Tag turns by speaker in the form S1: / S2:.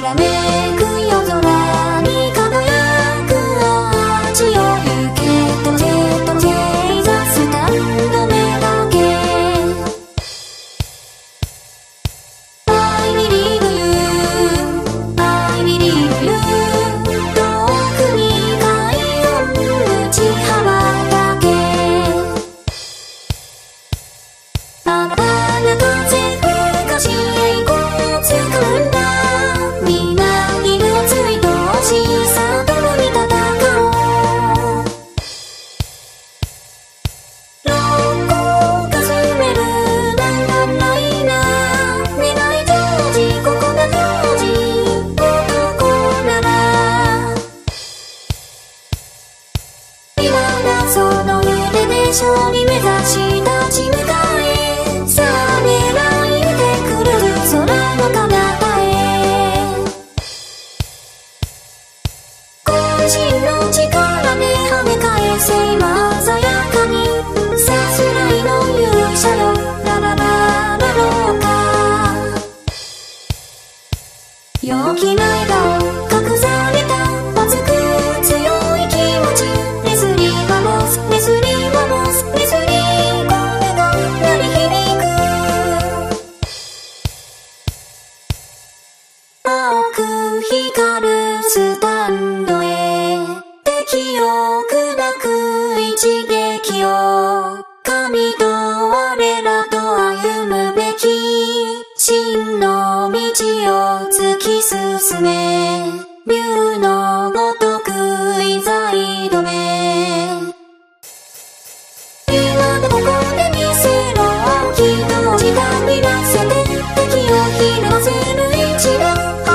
S1: らめく夜空に輝くアーチを行けとジェットジェイザースタンド目だけ I believe you I believe you 遠くに海岸打ち羽ばたけあなたが風吹かし栄光をつかんだ皆色ついとしさともに戦おう六甲かすめるなんだないな願い成就ここが当時男なら今だその腕で勝利目指し立ち向かえさあ狙い撃てくる空の彼方へ渾身の力で跳ね返せ今鮮やかにさすらいの勇者よララララローカ陽気な笑顔隠された熱く強い気持ちレスリー・バモスレスリー・バモスレスリー・声が鳴り響く青く光るスタンドへ敵を砕く一撃を神と我らと歩むべき真の道を突き進め竜のごとくいざ挑め今でここで見せろ青きの時間にらせて敵をひれませる一打